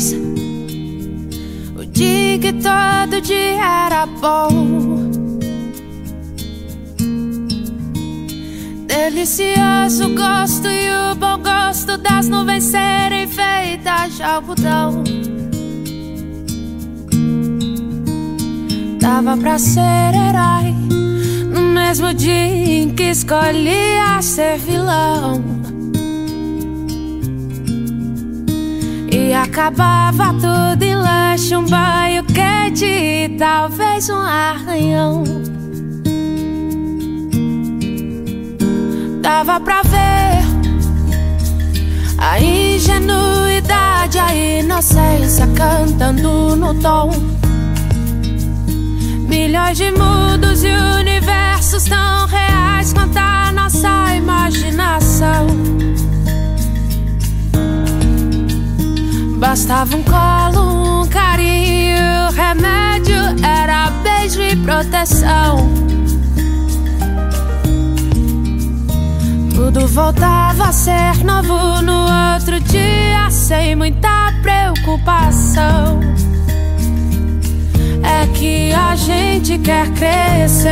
feliz, o dia que todo dia era bom. Delicioso o gosto e o bom gosto das nuvens serem feitas de algodão. Dava pra ser herói no mesmo dia em que escolhia ser vilão. E acabava tudo em lanche, um banho quente e talvez um arranhão. Dava pra ver a ingenuidade, a inocência cantando no tom. Milhões de mundos e universos tão reais quanto a nossa imaginação. Bastava um colo, um carinho, o remédio era beijo e proteção. Tudo voltava a ser novo no outro dia, sem muita preocupação. É que a gente quer crescer,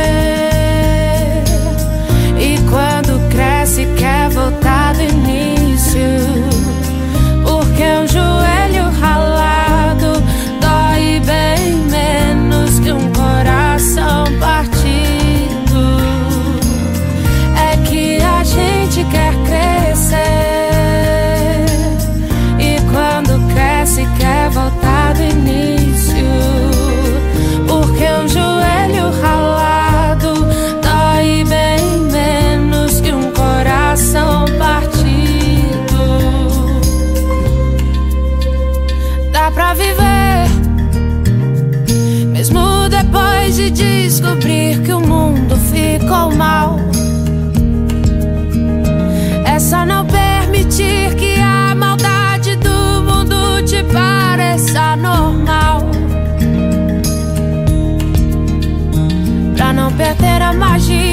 e quando cresce quer voltar do início. Porque um joelho ralado dói bem menos que um coração partido. É que a gente quer crescer, e quando cresce quer voltar do início. Porque um joelho ralado dói bem menos que um coração partido. Dá pra viver, mesmo depois de descobrir que o mundo ficou mal. É só não permitir que a maldade do mundo te pareça normal, pra não perder a magia